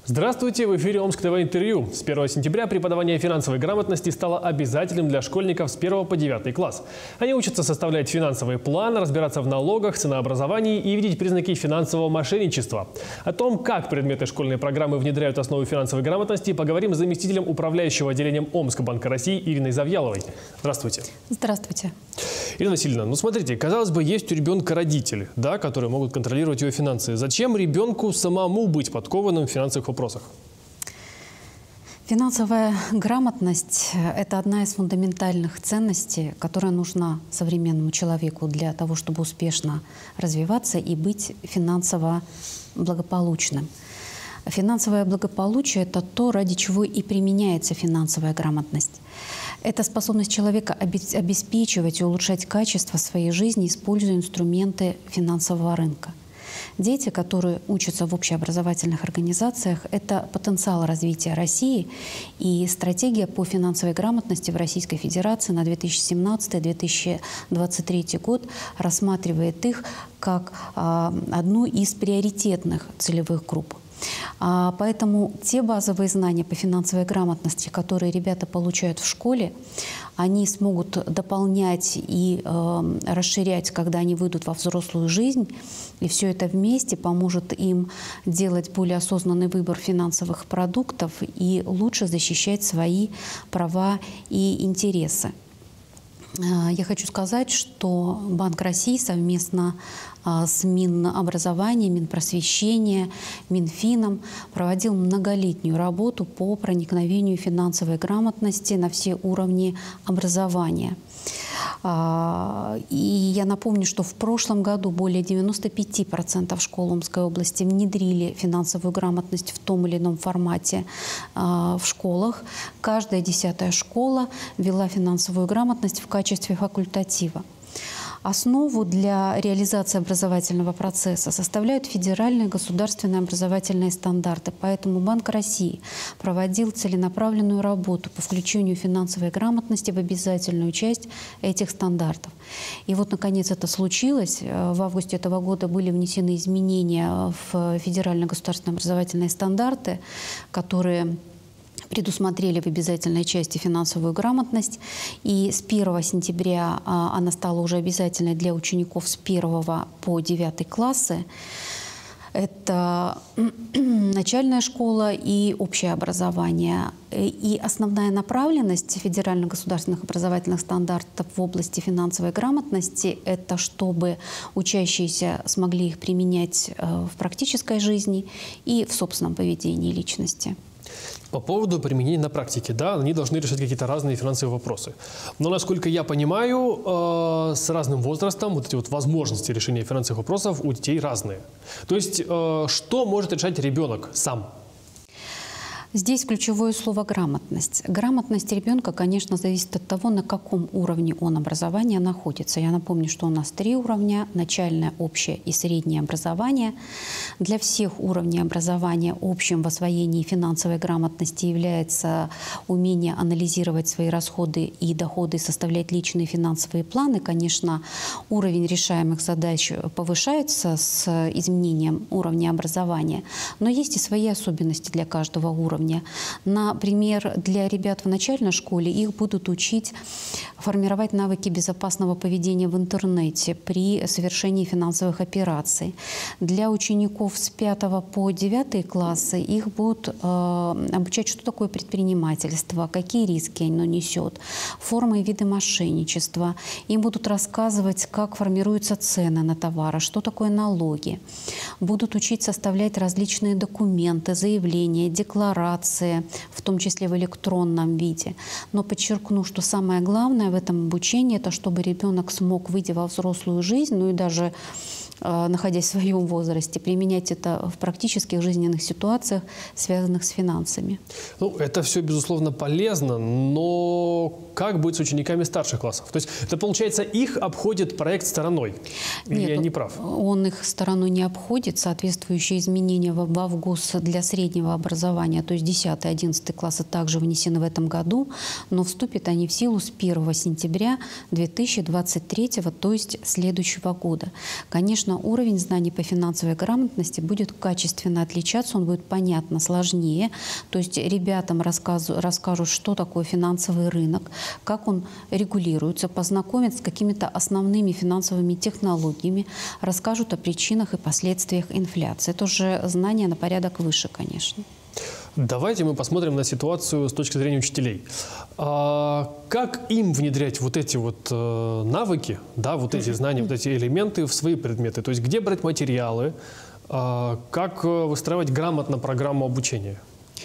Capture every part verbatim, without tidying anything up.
Здравствуйте! В эфире Омск ТВ интервью. С первого сентября преподавание финансовой грамотности стало обязательным для школьников с первого по девятый класс. Они учатся составлять финансовый план, разбираться в налогах, ценообразовании и видеть признаки финансового мошенничества. О том, как предметы школьной программы внедряют основы финансовой грамотности, поговорим с заместителем управляющего отделением Омскбанка России Ириной Завьяловой. Здравствуйте. Здравствуйте. Ирина Васильевна, ну смотрите, казалось бы, есть у ребенка родители, да, которые могут контролировать его финансы. Зачем ребенку самому быть подкованным в финансовых вопросах? Финансовая грамотность – это одна из фундаментальных ценностей, которая нужна современному человеку для того, чтобы успешно развиваться и быть финансово благополучным. Финансовое благополучие – это то, ради чего и применяется финансовая грамотность. Это способность человека обеспечивать и улучшать качество своей жизни, используя инструменты финансового рынка. Дети, которые учатся в общеобразовательных организациях, это потенциал развития России, и стратегия по финансовой грамотности в Российской Федерации на две тысячи семнадцатый — две тысячи двадцать третий год рассматривает их как а, одну из приоритетных целевых групп. А, поэтому те базовые знания по финансовой грамотности, которые ребята получают в школе, они смогут дополнять и э, расширять, когда они выйдут во взрослую жизнь. И все это вместе поможет им делать более осознанный выбор финансовых продуктов и лучше защищать свои права и интересы. Я хочу сказать, что Банк России совместно с Минобразованием, Минпросвещения, Минфином проводил многолетнюю работу по проникновению финансовой грамотности на все уровни образования. И я напомню, что в прошлом году более девяноста пяти процентов школ Омской области внедрили финансовую грамотность в том или ином формате в школах. Каждая десятая школа ввела финансовую грамотность в качестве факультатива. Основу для реализации образовательного процесса составляют федеральные государственные образовательные стандарты. Поэтому Банк России проводил целенаправленную работу по включению финансовой грамотности в обязательную часть этих стандартов. И вот, наконец, это случилось. В августе этого года были внесены изменения в федеральные государственные образовательные стандарты, которые предусмотрели в обязательной части финансовую грамотность. И с первого сентября а, она стала уже обязательной для учеников с первого по девятый классы. Это начальная школа и общее образование. И основная направленность федеральных государственных образовательных стандартов в области финансовой грамотности – это чтобы учащиеся смогли их применять в практической жизни и в собственном поведении личности. По поводу применения на практике, да, они должны решать какие-то разные финансовые вопросы. Но, насколько я понимаю, э, с разным возрастом вот эти вот возможности решения финансовых вопросов у детей разные. То есть, э, что может решать ребенок сам? Здесь ключевое слово «грамотность». Грамотность ребенка, конечно, зависит от того, на каком уровне он образования находится. Я напомню, что у нас три уровня – начальное, общее и среднее образование. Для всех уровней образования общим в освоении финансовой грамотности является умение анализировать свои расходы и доходы, составлять личные финансовые планы. Конечно, уровень решаемых задач повышается с изменением уровня образования, но есть и свои особенности для каждого уровня. Например, для ребят в начальной школе их будут учить формировать навыки безопасного поведения в интернете при совершении финансовых операций. Для учеников с пятого по девятый классы их будут э, обучать, что такое предпринимательство, какие риски оно несет, формы и виды мошенничества. Им будут рассказывать, как формируются цены на товары, что такое налоги. Будут учить составлять различные документы, заявления, декларации, в том числе в электронном виде. Но подчеркну, что самое главное в этом обучении – это чтобы ребенок смог, выйдя во взрослую жизнь, ну и даже э, находясь в своем возрасте, применять это в практических жизненных ситуациях, связанных с финансами. Ну, это все, безусловно, полезно, но как быть с учениками старших классов? То есть это, получается, их обходит проект стороной? Нет, я не прав? Он их стороной не обходит. Соответствующие изменения в, в август для среднего образования, то есть десятый — одиннадцатый классы, также внесены в этом году, но вступят они в силу с первого сентября две тысячи двадцать третьего, то есть следующего года. Конечно, конечно, уровень знаний по финансовой грамотности будет качественно отличаться, он будет понятно сложнее. То есть ребятам расскажут, расскажут, что такое финансовый рынок, как он регулируется, познакомят с какими-то основными финансовыми технологиями, расскажут о причинах и последствиях инфляции. Это уже знание на порядок выше, конечно. Давайте мы посмотрим на ситуацию с точки зрения учителей. А как им внедрять вот эти вот э, навыки, да, вот эти знания, вот эти элементы в свои предметы? То есть где брать материалы, э, как выстраивать грамотно программу обучения?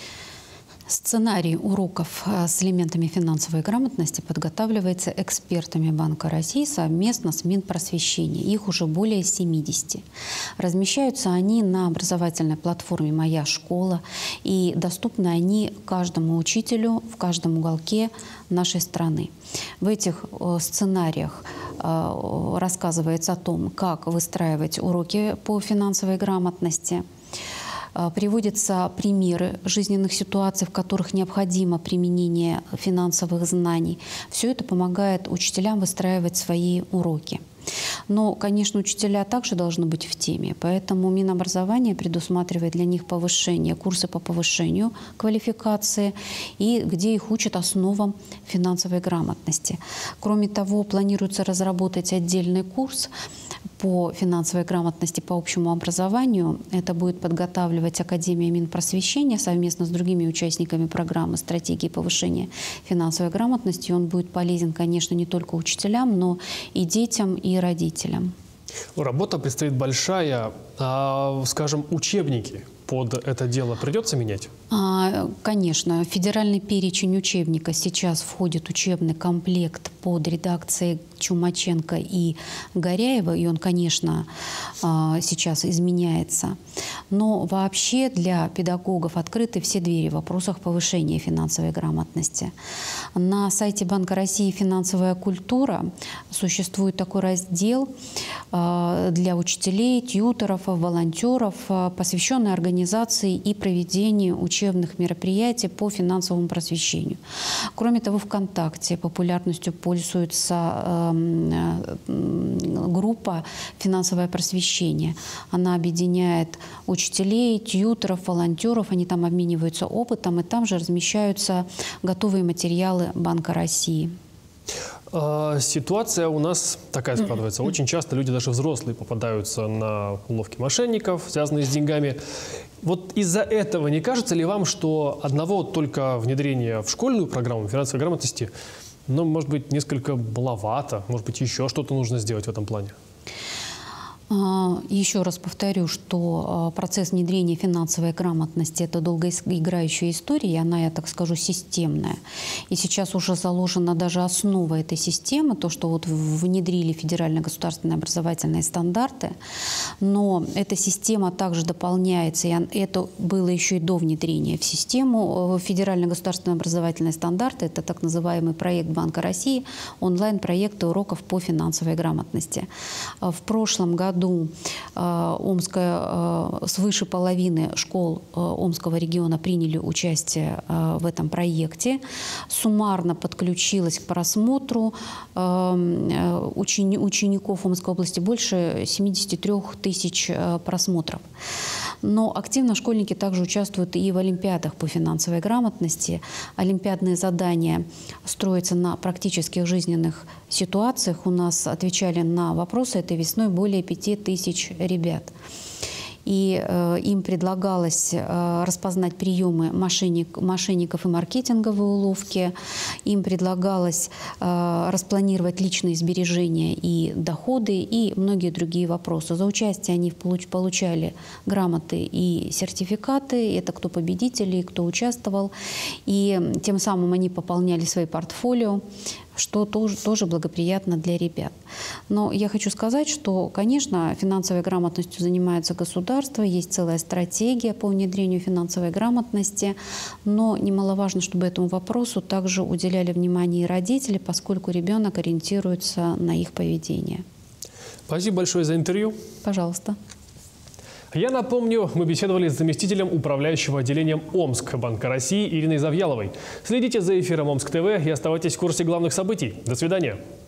Сценарий уроков с элементами финансовой грамотности подготавливается экспертами Банка России совместно с Минпросвещения. Их уже более семидесяти. Размещаются они на образовательной платформе «Моя школа», и доступны они каждому учителю в каждом уголке нашей страны. В этих сценариях рассказывается о том, как выстраивать уроки по финансовой грамотности. Приводятся примеры жизненных ситуаций, в которых необходимо применение финансовых знаний. Все это помогает учителям выстраивать свои уроки. Но, конечно, учителя также должны быть в теме, поэтому Минобразование предусматривает для них повышение, курсы по повышению квалификации, и где их учат основам финансовой грамотности. Кроме того, планируется разработать отдельный курс по финансовой грамотности по общему образованию. Это будет подготавливать Академия Минпросвещения совместно с другими участниками программы «Стратегии повышения финансовой грамотности». Он будет полезен, конечно, не только учителям, но и детям, и родителям. Работа предстоит большая. А, скажем, учебники под это дело придется менять? А, конечно. В федеральный перечень учебника сейчас входит учебный комплект под редакцией Чумаченко и Горяева, и он, конечно, сейчас изменяется. Но вообще для педагогов открыты все двери в вопросах повышения финансовой грамотности. На сайте Банка России «Финансовая культура» существует такой раздел для учителей, тьюторов, волонтеров, посвященный организации и проведению учебных мероприятий по финансовому просвещению. Кроме того, ВКонтакте популярностью пользуется группа «Финансовое просвещение». Она объединяет учителей, тьюторов, волонтеров. Они там обмениваются опытом, и там же размещаются готовые материалы Банка России. Ситуация у нас такая складывается. Очень часто люди, даже взрослые, попадаются на уловки мошенников, связанные с деньгами. Вот из-за этого не кажется ли вам, что одного только внедрения в школьную программу финансовой грамотности, ну, может быть, несколько маловато, может быть, еще что-то нужно сделать в этом плане? Еще раз повторю, что процесс внедрения финансовой грамотности – это долгоиграющая история, и она, я так скажу, системная. И сейчас уже заложена даже основа этой системы, то, что вот внедрили федеральные государственные образовательные стандарты, но эта система также дополняется, и это было еще и до внедрения в систему. Федеральные государственные образовательные стандарты – это так называемый проект Банка России, онлайн-проекты уроков по финансовой грамотности. В прошлом году году Омская, свыше половины школ Омского региона приняли участие в этом проекте. Суммарно подключилось к просмотру учеников Омской области больше семидесяти трёх тысяч просмотров. Но активно школьники также участвуют и в олимпиадах по финансовой грамотности. Олимпиадные задания строятся на практических жизненных ситуациях. У нас отвечали на вопросы этой весной более пяти тысяч ребят. И э, им предлагалось э, распознать приемы мошенник, мошенников и маркетинговые уловки. Им предлагалось э, распланировать личные сбережения и доходы и многие другие вопросы. За участие они получ, получали грамоты и сертификаты. Это кто победители, кто участвовал. И тем самым они пополняли свои портфолио, что тоже, тоже благоприятно для ребят. Но я хочу сказать, что, конечно, финансовой грамотностью занимается государство, есть целая стратегия по внедрению финансовой грамотности, но немаловажно, чтобы этому вопросу также уделяли внимание и родители, поскольку ребенок ориентируется на их поведение. Спасибо большое за интервью. Пожалуйста. Я напомню, мы беседовали с заместителем управляющего отделением Омск Банка России Ириной Завьяловой. Следите за эфиром Омск ТВ и оставайтесь в курсе главных событий. До свидания.